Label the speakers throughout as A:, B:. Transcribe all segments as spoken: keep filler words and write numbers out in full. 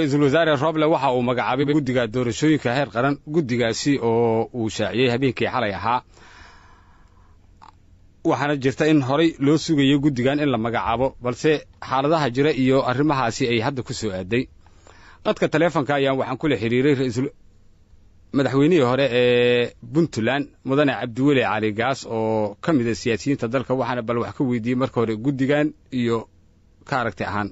A: ra'iisul wasaare Roble waxa uu magacaabay guddiga doorashooyinka heer qaran guddigaasi oo uu shaaciyay habeenkii xalay ahaa waxaana jirta in horay loo sugayo guddigan in la magacaabo balse xaaladaha jira iyo arrimahaasi ay hadda ku soo aaday qadka taleefanka ayaan waxaan kula xiriiray ra'iisul madaxweynihii hore ee Puntland mudane Cabdiweli Cali Gaas oo ka mid ah siyaasiyiinta dalka waxaana bal wax ka weydiiyay marka hore guddigan iyo ka aragti ahaan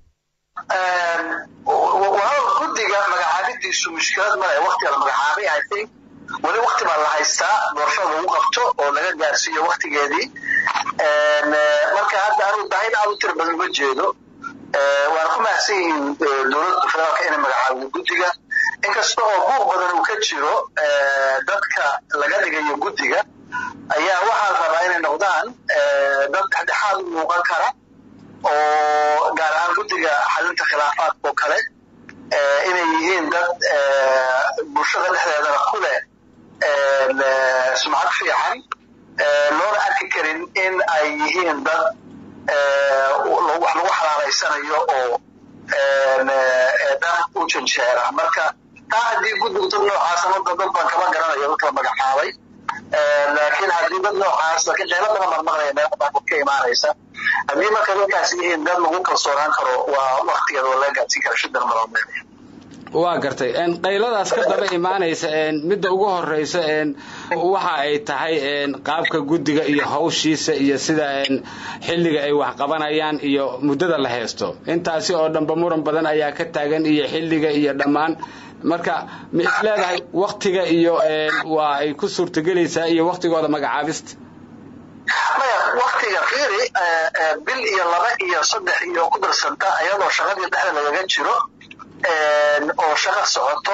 B: guddiga magacaabadiisu mushkilad ma leh waqtiga la magacaabay I think wali waqti baa la haystaa doorashada lagu qabto oo laga gaarsiiyo waqtigeedii marka hadda anigu dahayn aad u tiro badan ma jeedo waan ku mahadsan yihiin dowladda federaalka inay magacaabo guddiga inkasta oo buuq badan uu ka jiro dadka laga dhigayo guddiga ayaa waxaa rabaa inay noqdaan dad dhexdhexaad u muuqan kara oo gaar ahaan guddiga xalinta khilaafaadka oo kale inay yihiin dad bulshada dhexdeedana ku leh sumcad fiican loona arki karin in ay yihiin dad wax lagu xalaalaysanayo oo dhan u janjeera marka taa haddii guddigu dad noocaas ama dad baan kama garanayo dadka la magacaabay laakiin haddii dad noocaas laakiin qeylo badan baan maqlaya meel baan ka imaanaysa haddii marka dadkaas yihiin dad lagu kalsoonaan karo waa waqtigeeda oo laga gaadsiin kara shidan malameynaya
A: waa gartay een qayladaas ka daba imaanaysa een midda ugu horeysa een waxa ay tahay een qaabka guddiga iyo hawshiisa iyo sida een xilliga ay wax qabanayaan iyo muddada la heesto intaasi oo dhanba muran badan ayaa ka taagan iyo xilliga iyo dhammaan marka ma isleedahay waqtiga iyo een waa ay ku suurtagelaysaa iyo waqtigooda magacaabista
B: maya waqtiga fiiri bil iyo laba iyo saddex iyo ku darsanta ayadoo shaqadii dhexda lagaga jiro oo shaqo socoto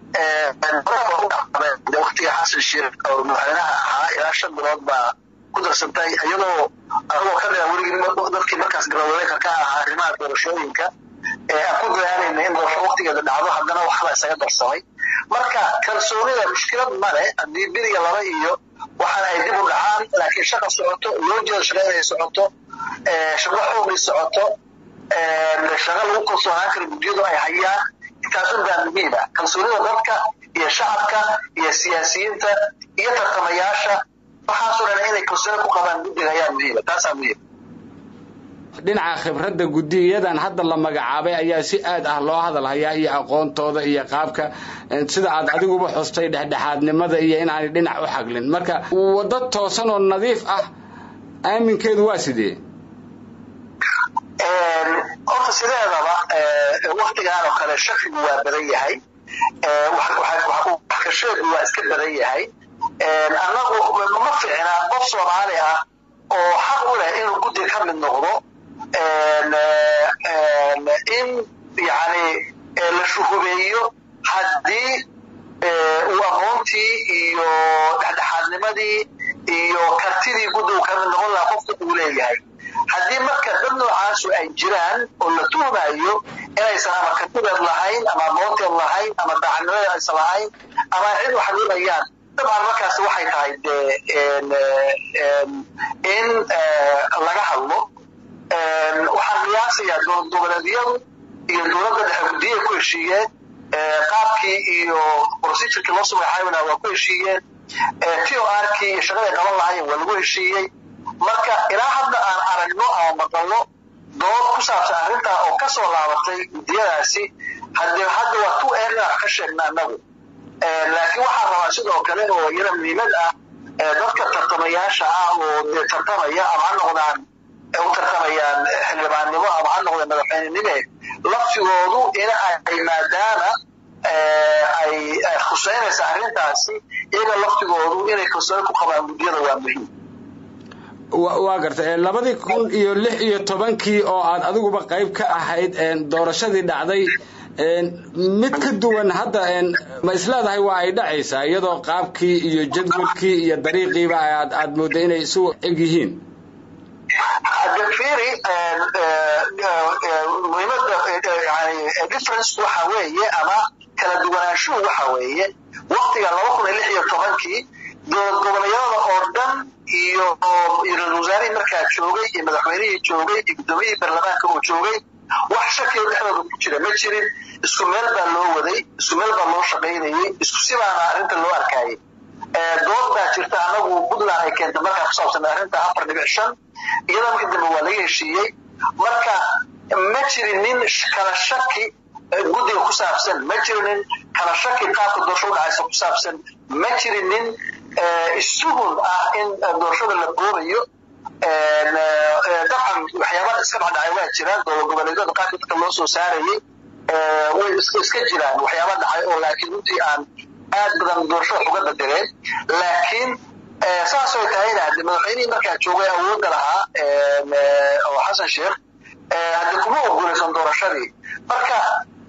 B: waqtiga xasan sheekh oo madaxweynaha ahaa ilaa shan bilood baa ku darsantay iyadoo anagoo ka dhiga weligii dadkii markaas garoweeka ka ahaa arrimaha doorashooyinka aan ku dadaalayna in doorasho waqtigeeda dhacdo haddana waxba isaga darsamay marka kalsoonida mushkilad male haddii bil iyo laba iyo waxaan ay dib u dhacaan laakiin shaqa socoto loo jeedo shaqa inay socoto shaqo xoogay socoto shaqa lagu kalsoonaan karo guddiyadu ay hayaan intaasun baa muhiim ah kalsoonida dadka iyo shacabka iyo siyaasiyiinta iyo tartamayaasha waxaasoo dhan inay kalsooni ku qabaan guddiga ayaa muhiima taasaa muhiim
A: dhinaca khibradda guddiyadan hadda la magacaabay ayaa si aad ah loo hadalhayaa iyo aqoontooda iyo qaabka sida aad adiguba xustay dhexdhexaadnimada iyo in aanay dhinac u xaglin marka waddo toosan oo nadiif ah aaminkeedu waa sidee
B: horta sideedaba waqtigaan oo kale shakigu waa badan yahay wax ka sheegu waa iska badan yahay annagu ma fiicna qof Soomaali ah oo xaq u leh inuu guddiga ka mid noqdo in yani la shuhubeeyo haddii uu aqoontii iyo dhexdhexaadnimadii iyo kartidii guddigu ka mid noqon lahaa qofka uu leeyahay haddii marka dad noocaasu ay jiraan oo la tuhmayo inaysan ama kartideed lahayn ama aqoonteed lahayn ama daacadnimadeed aysan lahayn ama cid wax lumayaan dabcan markaas waxay tahay dee in laga hadlo waxaan qiyaasayaa dowlad goboleedyadu iyo dowladda dhexe guddiya ku heshiiyeen qaabkii iyo procedurkii loo soo magacaabina waa ku heshiiyeen T O R-kii iyo shaqaday qaban lahaayeen waa lagu heshiiyey marka ilaa hadda aan aragno ama maqalno dood ku saabsan arrintaa oo ka soo laabatay guddiyadaasi haddii hadda waa tu eerna wax ka sheegna annagu laakiin waxaan rabaa sidoo kale oo iyada muhiimad ah dadka tartamayaasha ah oo dee tartamaya ama ha noqdaan u tartamayaan xildhibaannimo ama ha noqdaan madaxweynenime laftigoodu in ay maadaama ay khuseynaysa arrintaasi iyaga laftigoodu inay kalsooni ku qabaan guddiyada waa muhiim
A: waa gartay labadii kun iyo lix iyo tobankii oo aad adiguba qayb ka ahayd doorashadii dhacday mid ka duwan hadda ma isleedahay waa ay dhacaysaa iyadoo qaabkii iyo jadwalkii iyo dariiqiiba aad aad mooday inay isu eg yihiin
B: fiiri muhiimadda yani difference waxa weeye ama kala duwanaanshuhu waxa weeye waqtiga laba kun iyo lix iyo tobankii dowlad goboleedyada oo dhan iyo ra-iisul wasaarihii markaa joogay iyo madaxweynihii joogay iyo guddoomiyihii baarlamaanka uu joogay wax shaki dhexdooda ku jira ma jirin isku meel baa loo waday isku meel baa loo shaqaynayay isku sibaana arrinta loo arkayay dood baa jirta anagu Puntland ay keentay markaa ku saabsan arrinta afar dhibic shan iyada markii dambe waa laga heshiiyey marka ma jirin nin kala shaki guddiga ku saabsan ma jirin kala shaki qaabka doorashada dhacaysa ku saabsan ma jirin isugun ah in doorashada la boobayo dabcan waxyaabaha iska dhacay waa jiraan goboleedyada qaabka dadka loo soo saarayay way iska jiraan waxyaabaha dhacay oo laakiin intii aan aad badan doorashada uga bedeleen laakiin saas oo tahayna madaxweynihii markaa joogay awoodda lahaa oo xasan sheekh hadda kuma ogolaysan doorashadii marka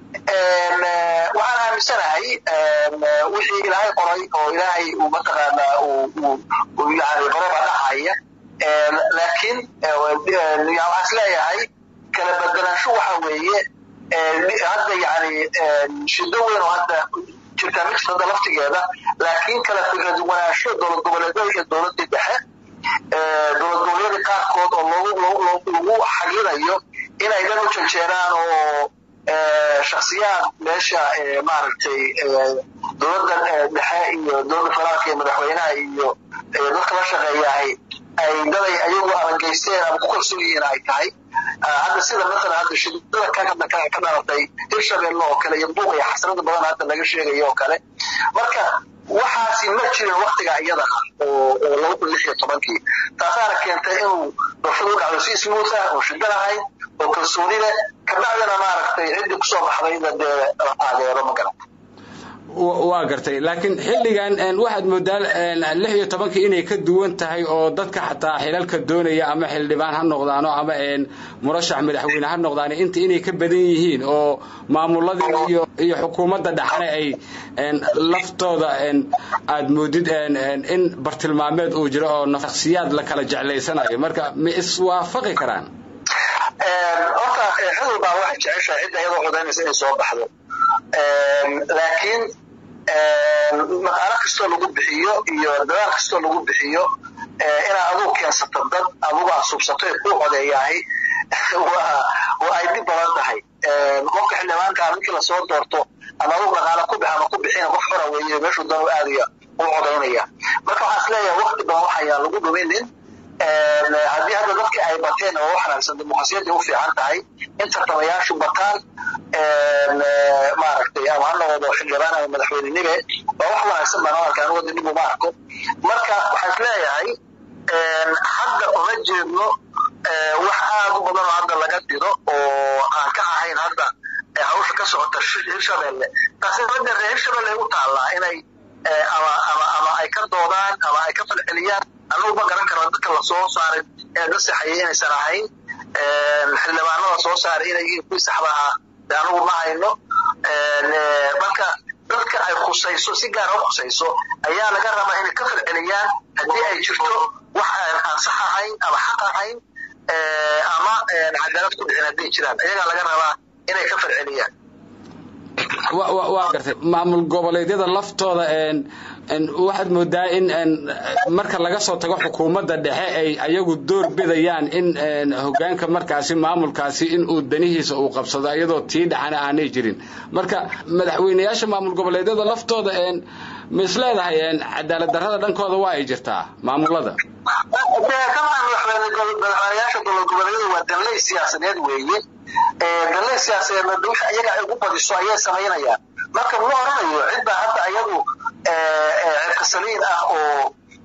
B: waxaan aaminsanahay wixii ilaahay qoray oo ilaahay uu mataqaanaa uu yani qoraba dhacaya laakiin waxaan isleeyahay kala bedelaansho waxa weeye hadda yani shido weyn oo hadda jirta ma jirta laftigeeda laakiin kala fikrad wanaansho dowlad goboleedyada iyo dowladda dhexe dowlad goboleedyada qaarkood oo loogu lagu xagirayo inay dhan u janjeeraan oo shakhsiyaad meesha maaragtay dowladda dhexe iyo dowladda federaalka iyo madaxweynaha iyo dadka la shaqeeyahay ay daday ayagu arangeysteen ama ku kalsoon yihiin ay tahay hadda sida masalan hadda shidada ka ka dhalatay hirshabelle oo kale iyo buuq iyo xasrada badan hadda laga sheegayo oo kale marka waxaasi ma jirin waqtiga iyada ah oo laba kun lix iyo tobankii taasaana keentay inuu doorashadu u dhacdo si smooth ah oo shida lahayd oo kalsooni leh kabacdina maaragtay ciddii kusoo baxdayda dee la taageero ma garata
A: waa gartay laakiin xilligan waxaad moodaa lix iyo tobankii inay ka duwan tahay oo dadka xataa xilalka doonaya ama xildhibaan ha noqdaano ama murashax madaxweyne ha noqdaan inta inay ka badan yihiin oo maamulada iyo iyo xukuumadda dhaxana ay laftooda aad moodid in bartilmaameed uu jiro oo nafsiyaad la kala jeclaysanayo marka ma iswaafaqi karaan
B: horta xilal baa waxay jeceshahay cidda iyadoo codaynaysa inay soo baxdo laakiin maqaalo kastoo lagu bixiyo iyo dadaal kastoo lagu bixiyo inaad adigu keensato dad adigu aad subsato ee ku codeeyahay waa ay dhib badan tahay qofka xildhibaanka markii lasoo doorto ama adigu dhaqaale ku bix ama ku bixina qof xora weeye meeshuu dan u aadaya u codaynaya marka waxaan isleeyahay waqti badan waxayaan lagu dhuminin haddii hadda dadka ay bateen oo wax wanaagsan dimuqraasiyadda u fiican tahay in tartamayaashu bataan maaragtay ama ha noqdo xildhibaan ama madaxweynenibe waa wax wanaagsan baan arkaa anigu dib uma arko marka waxaan isleeyahay hadda uma jeedno wax aad u badan oo hadda laga diro oo aan ka ahayn hadda hawsha ka socota hirshabelle taasi ragga reer hirshabelle u taallaa inay ama ama ama ay ka doodaan ama ay ka falceliyaan anigu ma garan karo dadka la soo saaray ee dasaxaya inaysan ahayn xildhibaanada soo saaray inay yihiin kuwii saxda ahaa anigu ma hayno marka dadka ay khusayso si gaar u khusayso ayaa laga rabaa inay ka falceliyaan haddii ay jirto wax aan sax ahayn ama xaq ahayn ama cadaalad ku dhicin hadday jiraan ayagaa laga rabaa inay ka falceliyaan
A: waa gartay maamul goboleedyada laftooda waxaad moodaa in marka laga soo tago xukuumadda dhexe ay ayagu door bidayaan in hoggaanka markaasi maamulkaasi in uu danihiisa uu qabsado iyadoo tii dhaxana aanay jirin marka madaxweynayaasha maamul goboleedyada laftooda ma isleedahay cadaalad darrada dhankooda waa ay jirtaa maamulada
B: madaxweynayaasha dowlad goboleedyada waa danley siyaasadeed weeye danley siyaasadeedna wixii ayaga ay ugu badiso ayay samaynayaan marka ma oranayo cidda hadda ayagu cirkasaliin ah oo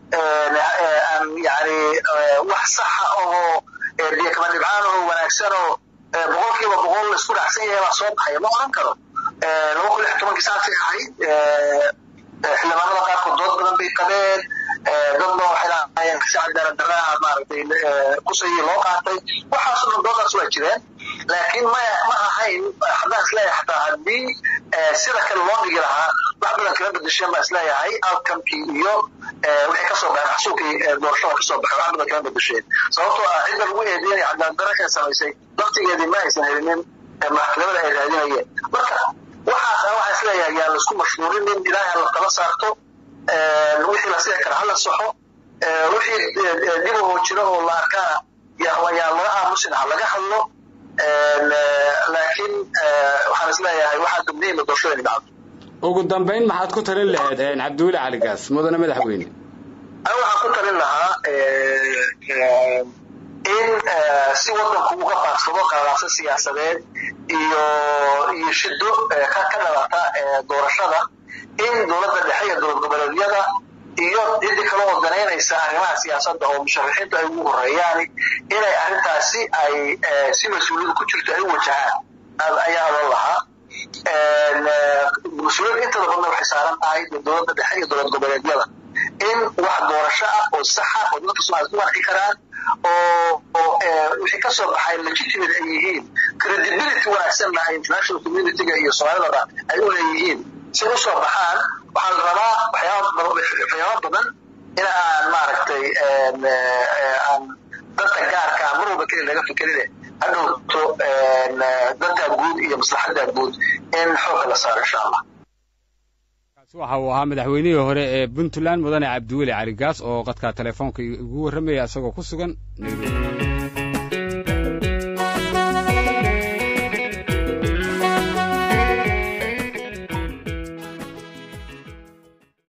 B: aan yani wax saxa oo biyo kama dhibcaan oo wanaagsan oo boqolkiiba boqol la isku dhacsan yahay baa soo baxaya ma oran karo laba kun lix tobankii saacii ahayd xildhibaanada qaarkood dood badan bay qabeen dad baa waxay lahaayeen si cadaalad darraha maaragtay kusayii loo qaatay waxaasoo dhan doodaas waa jireen laakiin ma ma ahayn haddaan isleeyahay xataa haddii sida kale loo dhigi lahaa wax badan kala bedesheen baa isleeyahay outcomekii iyo wixii kasoo baxay maxsuulkii doorashada kasoo baxay wax badan kala bedesheen sababtoo ah cidda lagu eedeynaya cadaalad darra ee samaysay laftigeedii ma aysan helinin maxkamada ay raadinayeen marka waxaas ah waxaa isleeyahay yaa laisku mashhuurinin ilaahay la tala saarto wixii la sii kara hala saxo wixii dib oo jiro oo la arkaa yaa yaa laga aamusin ha laga hadlo laakiin waxaan isleeyahay waxaa muhiim ah doorashada inay dhacdo.
A: ugu dambeyn maxaad ku talin lahayd Cabdiweli Cali Gaas mudane madaxweyne?
B: أنا waxaan ku talin lahaa in si wadanku uga baarsado qaraarada siyaasadeed iyo iyo shido ka ka dhalata doorashada in dowladda dhexe iyo dowlad goboleedyada iyo cidii kale oo daneynaysa arrimaha siyaasadda oo musharaxiinta ay ugu horeeyaan inay arrintaasi ay si mas'uuliyad ku jirto ay u wajahaan ayaa loo lahaa مسؤولين انت اللي waxay saaran tahay dowladda dhexe iyo dowlad goboleedyada in wax doorasho ah oo sax ah oo dadka Soomaaliyeed ku warqi karaan oo oo wixii ka soo baxay legitimate ay yihiin credibility wanaagsan la international community iyo Soomaalida ay u leeyihiin si u soo baxaan waxaan rabaa waxyaabo badan in aan maaragtay aan dadka gaarka ah marwalba kale laga fikirin hadhowto dadka guud iyo maslaxadda guud in xoog la saaro insha Allah.
A: kaasi waxa uu ahaa madaxweynihii hore ee Puntland mudane Cabdiweli Cali Gaas oo qadka telefoonka ugu warramaya asagoo ku sugan Nairobi.